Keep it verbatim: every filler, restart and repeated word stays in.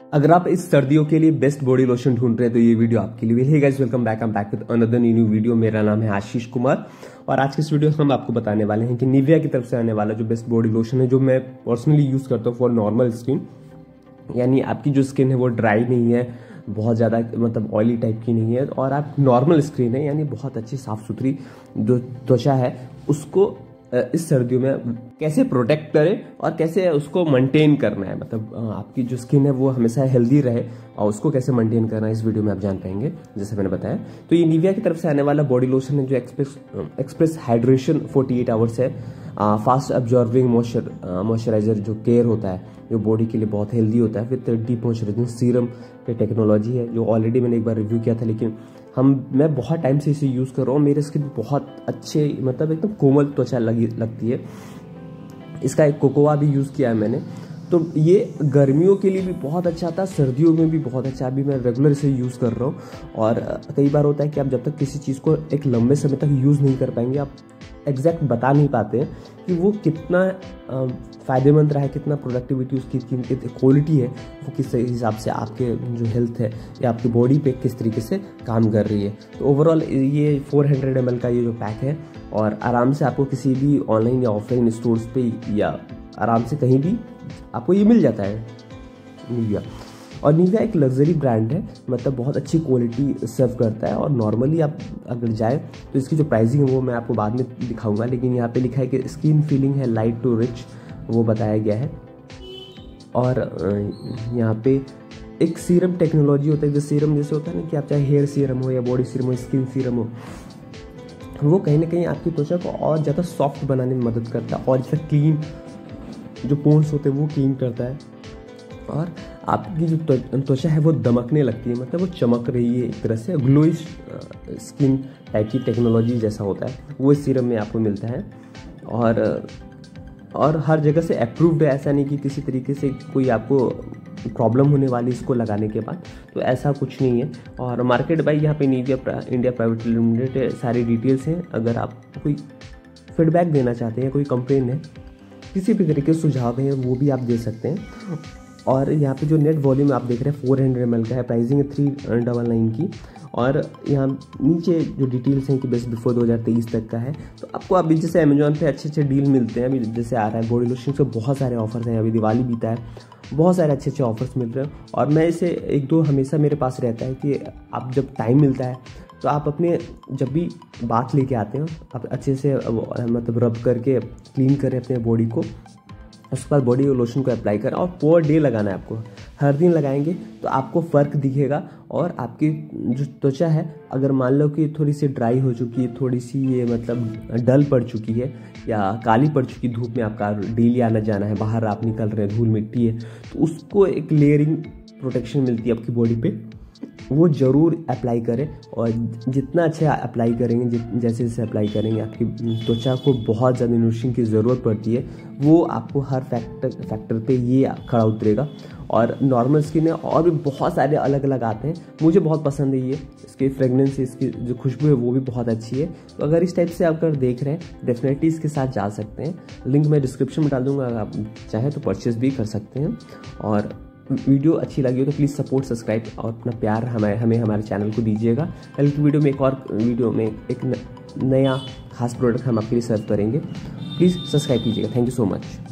अगर आप इस सर्दियों के लिए बेस्ट बॉडी लोशन ढूंढ रहे हैं तो ये वीडियो आपके लिए। Hey guys, welcome back, I am back with another new video. मेरा नाम है आशीष कुमार और आज के इस वीडियो में हम आपको बताने वाले हैं कि निविया की तरफ से आने वाला जो बेस्ट बॉडी लोशन है, जो मैं पर्सनली यूज करता हूँ फॉर नॉर्मल स्किन, यानी आपकी जो स्किन है वो ड्राई नहीं है, बहुत ज़्यादा मतलब ऑयली टाइप की नहीं है, और आप नॉर्मल स्किन है यानी बहुत अच्छी साफ सुथरी जो त्वचा है उसको इस सर्दियों में कैसे प्रोटेक्ट करें और कैसे उसको मेंटेन करना है। मतलब आपकी जो स्किन है वो हमेशा हेल्दी रहे और उसको कैसे मेंटेन करना है इस वीडियो में आप जान पाएंगे, जैसे मैंने बताया। तो ये निविया की तरफ से आने वाला बॉडी लोशन है जो एक्सप्रेस एक्सप्रेस हाइड्रेशन अड़तालीस आवर्स है, फास्ट अब्जॉर्बिंग मॉइस्चर मॉइस्चराइजर जो केयर होता है, जो बॉडी के लिए बहुत हेल्दी होता है, विद डीप मॉइस्चराइजिंग सीरम की टेक्नोलॉजी है, जो ऑलरेडी मैंने एक बार रिव्यू किया था, लेकिन हम मैं बहुत टाइम से इसे यूज़ कर रहा हूँ। मेरे स्किन बहुत अच्छे मतलब एकदम कोमल त्वचा लगी लगती है। इसका एक कोकोआ भी यूज़ किया है मैंने, तो ये गर्मियों के लिए भी बहुत अच्छा था, सर्दियों में भी बहुत अच्छा। अभी मैं रेगुलर इसे यूज़ कर रहा हूँ। और कई बार होता है कि आप जब तक किसी चीज़ को एक लंबे समय तक यूज़ नहीं कर पाएंगे, आप एग्जैक्ट बता नहीं पाते हैं कि वो कितना फ़ायदेमंद रहा है, कितना प्रोडक्टिविटी उसकी क्वालिटी है, वो किस हिसाब से आपके जो हेल्थ है या आपकी बॉडी पे किस तरीके से काम कर रही है। तो ओवरऑल ये चार सौ एम एल का ये जो पैक है, और आराम से आपको किसी भी ऑनलाइन या ऑफलाइन स्टोर्स पे या आराम से कहीं भी आपको ये मिल जाता है निविया। और निविया एक लग्जरी ब्रांड है, मतलब बहुत अच्छी क्वालिटी सर्व करता है। और नॉर्मली आप अगर जाए तो इसकी जो प्राइसिंग है वो मैं आपको बाद में दिखाऊंगा, लेकिन यहाँ पे लिखा है कि स्किन फीलिंग है लाइट टू रिच, वो बताया गया है। और यहाँ पे एक सीरम टेक्नोलॉजी होता है, जो सीरम जैसे होता है ना कि आप चाहे हेयर सीरम हो या बॉडी सीरम हो, स्किन सीरम हो, वो कहीं ना कहीं आपकी त्वचा को और ज़्यादा सॉफ्ट बनाने में मदद करता है, और ज़्यादा क्लीन जो पोर्स होते हैं वो क्लीन करता है, और आपकी जो त्वचा है वो दमकने लगती है, मतलब वो चमक रही है, एक तरह से ग्लोइश स्किन टाइप की टेक्नोलॉजी जैसा होता है वो इस सीरम में आपको मिलता है। और और हर जगह से अप्रूव्ड है, ऐसा नहीं कि किसी तरीके से कोई आपको प्रॉब्लम होने वाली इसको लगाने के बाद, तो ऐसा कुछ नहीं है। और मार्केट बाई यहाँ पे निविया इंडिया प्राइवेट लिमिटेड सारी डिटेल्स हैं। अगर आप कोई फीडबैक देना चाहते हैं, कोई कंप्लेन है, किसी भी तरीके से सुझाव है, वो भी आप दे सकते हैं। और यहाँ पे जो नेट वॉल्यूम आप देख रहे हैं फोर हंड्रेड एम एल का है, प्राइसिंग है थ्री डबल नाइन की। और यहाँ नीचे जो डिटेल्स हैं कि बेस्ट बिफोर दो हज़ार तेईस तक का है। तो आपको अभी जैसे अमेजोन पे अच्छे अच्छे डील मिलते हैं, अभी जैसे आ रहा है बॉडी लोशन से बहुत सारे ऑफर्स हैं, अभी दिवाली बीता है, बहुत सारे अच्छे अच्छे ऑफर्स मिल रहे हैं। और मैं इसे एक दो हमेशा मेरे पास रहता है कि आप जब टाइम मिलता है तो आप अपने जब भी बाथ लेके आते हैं आप अच्छे से मतलब रब करके क्लीन करें अपने बॉडी को, उसके बाद बॉडी लोशन को अप्लाई करें, और पर डे लगाना है आपको, हर दिन लगाएंगे तो आपको फ़र्क दिखेगा। और आपकी जो त्वचा है अगर मान लो कि थोड़ी सी ड्राई हो चुकी है, थोड़ी सी ये मतलब डल पड़ चुकी है या काली पड़ चुकी, धूप में आपका डेली आना जाना है, बाहर आप निकल रहे हैं, धूल मिट्टी है, तो उसको एक लेयरिंग प्रोटेक्शन मिलती है आपकी बॉडी पे, वो ज़रूर अप्लाई करें। और जितना अच्छा अप्लाई करेंगे, जैसे जैसे अप्लाई करेंगे, आपकी त्वचा को बहुत ज़्यादा न्यूट्रिशन की ज़रूरत पड़ती है, वो आपको हर फैक्टर फैक्टर पे ये खड़ा उतरेगा। और नॉर्मल स्किन है, और भी बहुत सारे अलग अलग आते हैं, मुझे बहुत पसंद है ये, इसकी फ्रेगनेंस, इसकी जो खुशबू है वो भी बहुत अच्छी है। तो अगर इस टाइप से आप अगर देख रहे हैं, डेफिनेटली इसके साथ जा सकते हैं। लिंक मैं डिस्क्रिप्शन में डाल दूँगा, अगर आप चाहें तो परचेज भी कर सकते हैं। और वीडियो अच्छी लगी हो तो प्लीज़ सपोर्ट, सब्सक्राइब और अपना प्यार हमें हमें हमारे चैनल को दीजिएगा। कल की वीडियो में एक और वीडियो में एक नया खास प्रोडक्ट हम आपके लिए सर्व करेंगे। प्लीज़ सब्सक्राइब कीजिएगा। Thank you so much.